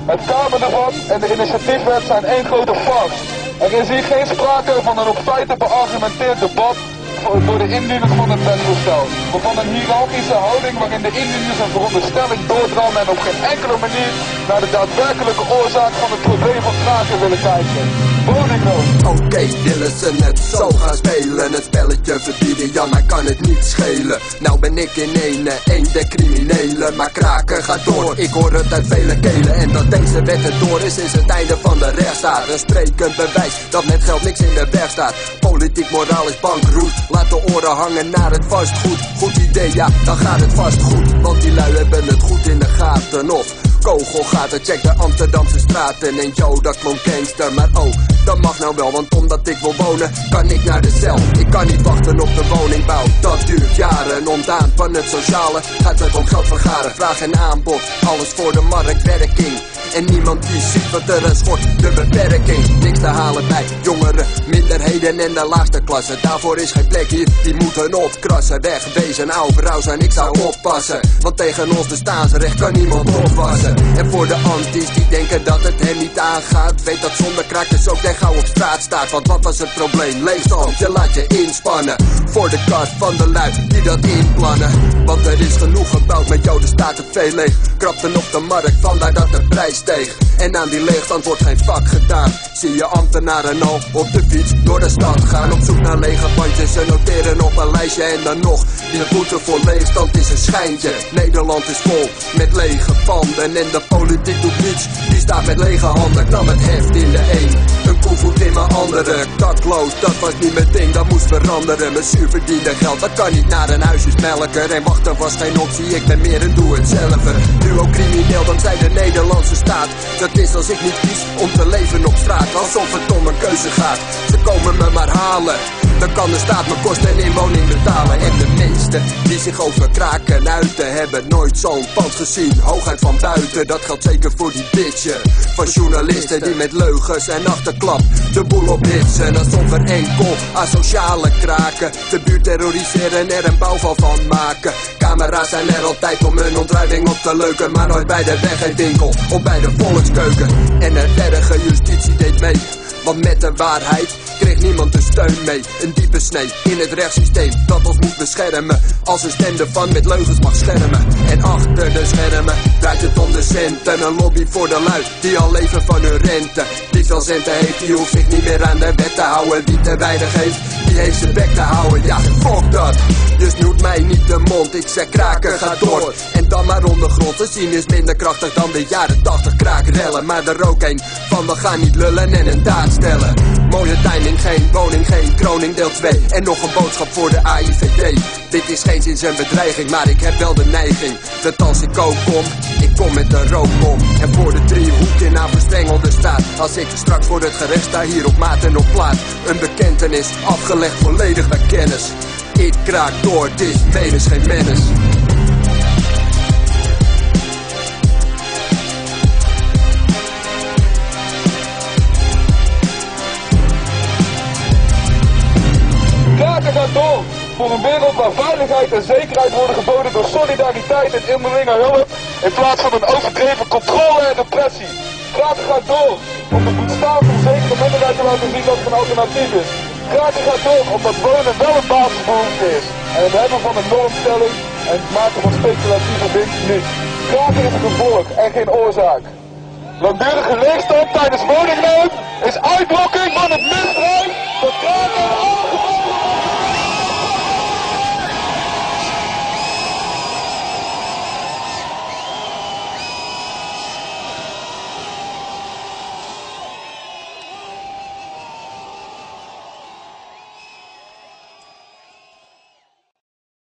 Het kaderdebat en de initiatiefwet zijn één grote farce. Er is hier geen sprake van een op feiten beargumenteerd debat door de indieners van het wetsvoorstel. Maar van een hiërarchische houding waarin de indieners een veronderstelling doordrammen en op geen enkele manier naar de daadwerkelijke oorzaak van het probleem van kraken willen kijken. Woningnood. Oké, willen ze het zo gaan spelen? Het spelletje verbieden, ja, maar kan het niet schelen. Nou ben ik in één de criminelen, maar kraken gaat door. Ik hoor het uit vele kelen en dat deze wet het door is het einde van de rechtsstaat. Een sprekend bewijs dat met geld niks in de weg staat. Politiek moraal is bankroet, laat de oren hangen naar het vastgoed. Goed idee, ja, dan gaat het vast goed, want die lui hebben het goed in de gaten. Of kogelgaten, check de Amsterdamse straten. En yo, dat klonk gangster, maar oh, dat mag nou wel, want omdat ik wil wonen, kan ik naar de cel. Ik kan niet wachten op de woningbouw, dat duurt jaren. Ontdaan van het sociale, gaat het om geld vergaren. Vraag en aanbod, alles voor de marktwerking. En niemand die ziet wat er schort, de beperking. Niks te halen bij jongeren, minderheden en de laagste klasse. Daarvoor is geen plek hier, die moeten opkrassen. Wegwezen, oude vrouw zijn, ik zou oppassen. Want tegen ons bestaansrecht kan niemand opwassen. En voor de anties die denken dat het hen niet aangaat, weet dat zonder kraakjes ook echt gauw op straat staat. Want wat was het probleem? Leegstand, je laat je inspannen voor de kast van de lui die dat inplannen. Want er is genoeg gebouwd, met jou de staat er veel leeg. Krapten op de markt, vandaar dat de prijs steeg. En aan die leegstand wordt geen vak gedaan. Zie je ambtenaren al op de fiets door de stad gaan, op zoek naar lege bandjes. Ze noteren op een lijstje en dan nog, die boete voor leegstand is een schijntje. Nederland is vol met lege panden en de politiek doet niets, die staat met lege handen. Ik nam het heft in de een koevoet in mijn andere. Dakloos, dat was niet mijn ding, dat moest veranderen. Mijn zuur verdiende geld, dat kan niet naar een huisjesmelker. En wachten was geen optie, ik ben meer een doe-het-zelver. Nu ook crimineel dankzij de Nederlandse staat. Dat is als ik niet kies om te leven op straat, alsof het om een keuze gaat. Ze komen me maar halen, dan kan de staat mijn kosten en inwoning betalen. En de meesten die zich over kraken uiten, hebben nooit zo'n pand gezien, hooguit van buiten. Dat geldt zeker voor die bitchen van journalisten die met leugens en achterklap de boel ophitsen. Alsof er enkel asociale kraken de buurt terroriseren, er een bouwval van maken. Camera's zijn er altijd om hun ontruiming op te leuken, maar nooit bij de weggeefwinkel of bij de volkskeuken. En een erge justitie deed mee, want met de waarheid kreeg niemand de steun mee. Een diepe snee in het rechtssysteem dat ons moet beschermen, als een stem ervan met leugens mag schermen. En achter de schermen draait het om de centen, een lobby voor de lui die al leven van hun rente. Wie veel centen heeft, die hoeft zich niet meer aan de wet te houden. Wie te weinig heeft, die heeft zijn bek te houden. Ja, fuck dat, dus snoet mij niet de mond. Ik zeg kraken, ga door, en dan maar ondergrond. Te zien is minder krachtig dan de jaren 80 kraakrellen. Maar er ook een van, we gaan niet lullen en een daad stellen. Mooie timing, geen woning, geen kroning, deel 2. En nog een boodschap voor de AIVD. Dit is geen zins een bedreiging, maar ik heb wel de neiging dat als ik ook kom, ik kom met een rookbom. En voor de driehoek in haar verstrengelde staat, als ik straks voor het gerecht sta, hier op maat en op plaat. Een bekentenis, afgelegd volledig naar kennis. Ik kraak door, het is menens geen mennis. Kraken gaat door voor een wereld waar veiligheid en zekerheid worden geboden door solidariteit en onderlinge hulp, in plaats van een overdreven controle en repressie. Kraken gaat door om de bestaan van zekere minderheid te laten zien dat het een alternatief is. Kraken gaat door omdat wonen wel een basisbehoefte is en het hebben van een normstelling en het maken van speculatieve winst niet. Kraken is een gevolg en geen oorzaak. Langdurige leegstand tijdens woningnood